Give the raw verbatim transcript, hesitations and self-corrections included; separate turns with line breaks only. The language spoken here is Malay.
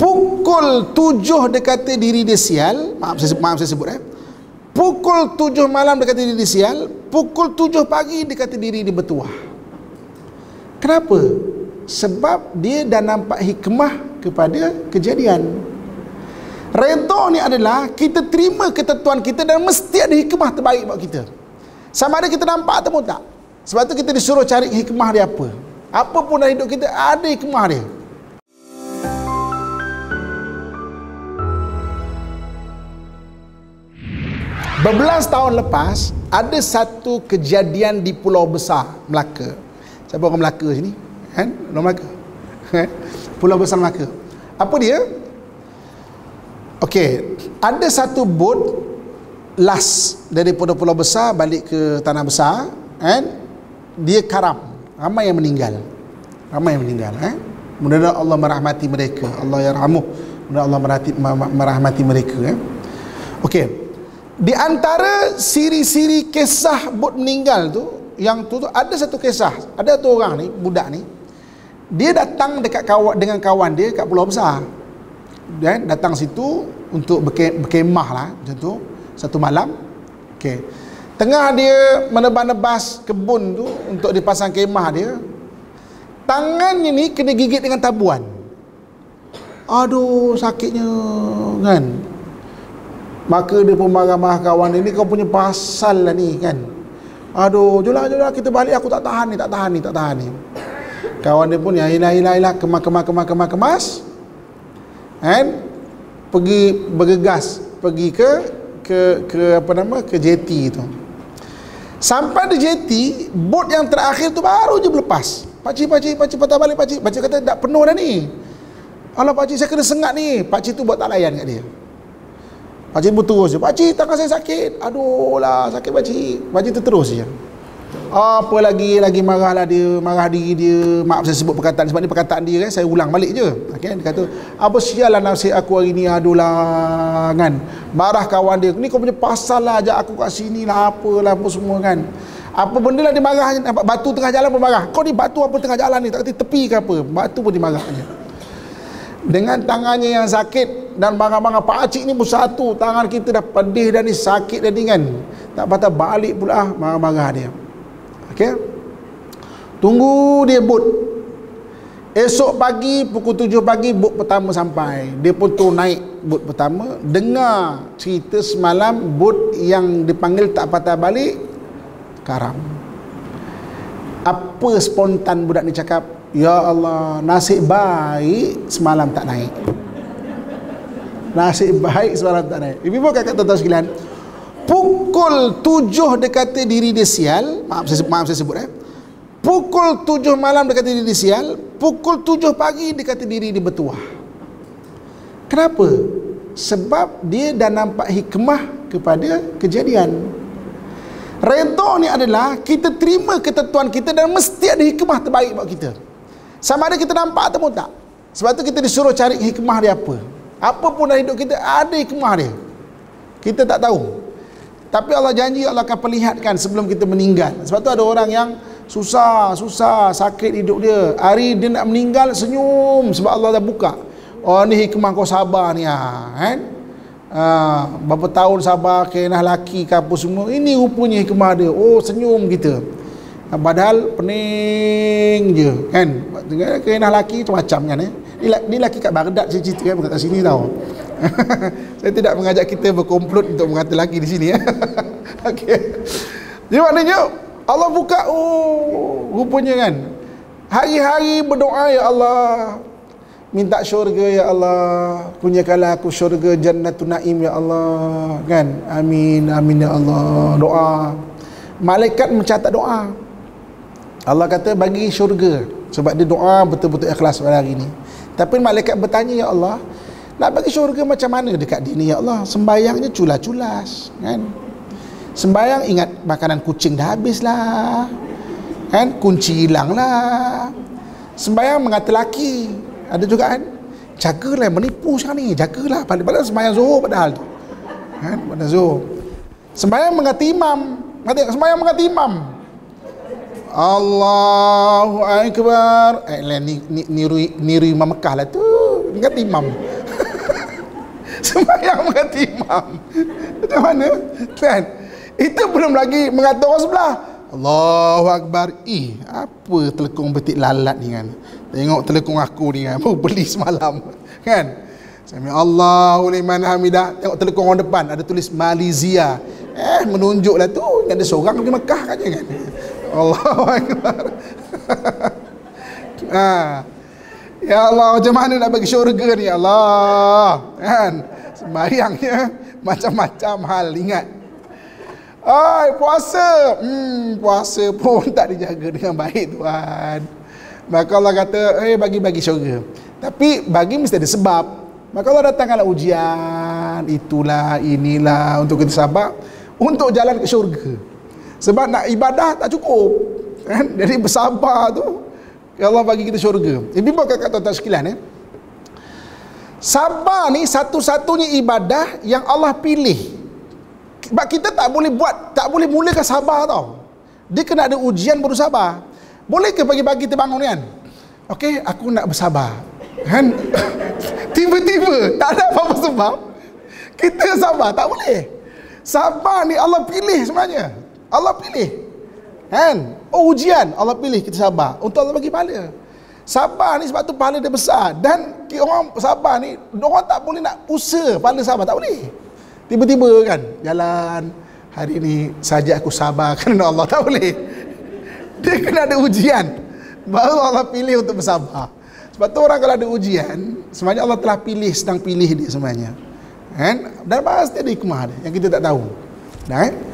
pukul tujuh dia kata diri dia sial. Maaf saya, maaf saya sebut eh. Pukul tujuh malam dia kata diri dia sial. Pukul tujuh pagi dia kata diri dia bertuah. Kenapa? Sebab dia dah nampak hikmah kepada kejadian. Redha ni adalah kita terima ketentuan kita dan mesti ada hikmah terbaik buat kita. Sama ada kita nampak ataupun tak. Sebab tu kita disuruh cari hikmah dia apa. Apa pun dalam hidup kita ada hikmah dia. Bebelas tahun lepas ada satu kejadian di Pulau Besar, Melaka. Siapa orang Melaka sini? Kan? Orang Melaka. Pulau Besar Melaka. Apa dia? Okey, ada satu bot las daripada Pulau Besar balik ke Tanah Besar, kan? Dia karam. Ramai yang meninggal. Ramai yang meninggal, eh? Mudah-mudahan Allah merahmati mereka. Allah yarhamuh. Mudah-mudahan Allah merahmati, merahmati mereka, eh? Okey. Di antara siri-siri kisah bot meninggal tu, yang tu, tu ada satu kisah, ada satu orang ni, budak ni, dia datang dekat kawan, dengan kawan dia kat Pulau Besar. Dan datang situ untuk berke, berkemah lah, macam tu, satu malam. Okey. Tengah dia menebas-nebas kebun tu untuk dipasang kemah dia, tangannya ni kena gigit dengan tabuan. Aduh, sakitnya kan. Maka dia pun marah-marah kawan dia, ni kau punya pasal lah ni kan. Aduh, jomlah jomlah kita balik, aku tak tahan ni, tak tahan ni, tak tahan ni. Kawan dia pun ya ilah ilah ilah kemas kemas kemas kemas kemas. Kan? Pergi bergegas pergi ke ke ke apa nama ke jeti tu. Sampai di jeti, bot yang terakhir tu baru je berlepas. Pakcik pakcik pakcik patah balik pakcik. Pakcik kata tak penuh dah ni. Alah pakcik saya kena sengat ni. Pakcik tu buat tak layan kat dia. Pakcik pun terus je, pakcik tangan saya sakit. Aduh lah, sakit pakcik. Pakcik tu terus je. Apa lagi, lagi marahlah dia, marah diri dia. Maaf saya sebut perkataan, sebab ni perkataan dia kan, saya ulang balik je. Okay? Dia kata, apa sial lah nasib aku hari ni, aduh lah kan. Marah kawan dia, ni kau punya pasal lah, ajak aku kat sini lah, apalah, apa semua kan. Apa benda lah dia marah, batu tengah jalan pun marah. Kau ni batu apa tengah jalan ni, tak kata tepi ke apa, batu pun dimarahnya. Dengan tangannya yang sakit dan marah-marah, pakcik ni pun satu, tangan kita dah pedih dah ni, sakit dah ni kan. Tak patah balik pula marah-marah dia. Okey. Tunggu dia bot. Esok pagi pukul tujuh pagi bot pertama sampai. Dia pun tu naik bot pertama, dengar cerita semalam bot yang dipanggil tak patah balik karam. Apa spontan budak ni cakap? Ya Allah, nasib baik semalam tak naik. Nasib baik semalam tak naik. Ibu-ibu kakak tuan-tuan sekalian, pukul tujuh dia kata diri dia sial. Maaf saya, maaf saya sebut eh. Pukul tujuh malam dia kata diri dia sial. Pukul tujuh pagi dia kata diri dia bertuah. Kenapa? Sebab dia dah nampak hikmah kepada kejadian. Redha ni adalah kita terima ketentuan kita dan mesti ada hikmah terbaik buat kita. Sama ada kita nampak ataupun tak. Sebab tu kita disuruh cari hikmah dia apa. Apa pun dalam hidup kita ada hikmah dia. Kita tak tahu. Tapi Allah janji Allah akan perlihatkan sebelum kita meninggal. Sebab tu ada orang yang susah, susah, sakit hidup dia. Hari dia nak meninggal senyum sebab Allah dah buka. Oh ni hikmah kau sabar ni ah, kan? Ah, berapa tahun sabar kenah laki ke apa semua. Ini rupanya hikmah dia. Oh senyum kita. Padahal pening je kan. Kenah laki macam-macam kan eh. Ni laki kat Baghdad saya cerita kan, bukan kat sini tau. Saya tidak mengajak kita berkomplot untuk mengata lagi di sini ya. Okey. Jadi maknanya Allah buka, oh rupanya kan. Hari-hari berdoa, ya Allah, minta syurga ya Allah, punyakanlah aku syurga jannatun naim ya Allah kan. Amin amin ya Allah. Doa. Malaikat mencatat doa. Allah kata bagi syurga sebab dia doa betul-betul ikhlas pada hari ni. Tapi malaikat bertanya, ya Allah, nak bagi syurga macam mana dekat dia ni ya Allah? Sembayangnya culas-culas kan. Sembayang ingat makanan kucing dah habis lah kan, kunci hilang lah. Sembayang mengata laki, ada juga kan, jagalah menipu sekarang ni, jagalah padahal sembayang zuhur padahal tu kan, pada zuhur. Sembayang mengata imam, sembayang mengata imam, Allahu Akbar. Eh, ni, ni, niru, niru Imam Mekah lah tu. Ingat imam. Sembahyang mengganti imam. Macam mana? Kan? Itu belum lagi mengata orang sebelah. Allahu Akbar. Eh, apa telekung betik lalat ni kan? Tengok telekung aku ni kan. Baru beli semalam. Kan? Sami Allahu liman hamidah. Tengok telekung orang depan ada tulis Malaysia. Eh, menunjuklah tu ada seorang pergi Mekah katnya kan. Allahu Akbar. Ha. Ya Allah, macam mana nak bagi syurga ni ya Allah. Kan? Sembahyangnya macam-macam hal, ingat. Ai, puasa. Hmm, puasa pun tak dijaga dengan baik Tuhan. Maka Allah kata, eh bagi-bagi syurga. Tapi bagi mesti ada sebab. Maka Allah datangkanlah ujian, itulah, inilah untuk kita sabar untuk jalan ke syurga. Sebab nak ibadah tak cukup. Kan? Jadi bersabar tu Allah bagi kita syurga. Ibu bapa kakak tuan-tuan sekalian eh. Sabar ni satu-satunya ibadah yang Allah pilih. Sebab kita tak boleh buat, tak boleh mulakan sabar tau. Dia kena ada ujian baru sabar. Boleh ke pagi-pagi terbangun kan? Okey, aku nak bersabar. Kan? Tiba-tiba tak ada apa-apa sebab kita sabar, tak boleh. Sabar ni Allah pilih sebenarnya. Allah pilih. Kan? Oh, ujian Allah pilih kita sabar untuk Allah bagi pahala. Sabar ni sebab tu pahala dia besar. Dan orang sabar ni, orang tak boleh nak usaha pahala sabar, tak boleh. Tiba-tiba kan jalan, hari ni saja aku sabar kerana Allah, tak boleh. Dia kena ada ujian baru Allah pilih untuk bersabar. Sebab tu orang kalau ada ujian, sebenarnya Allah telah pilih, sedang pilih dia sebenarnya. Kan? Dan pasti ada hikmah dia yang kita tak tahu. Nah, eh?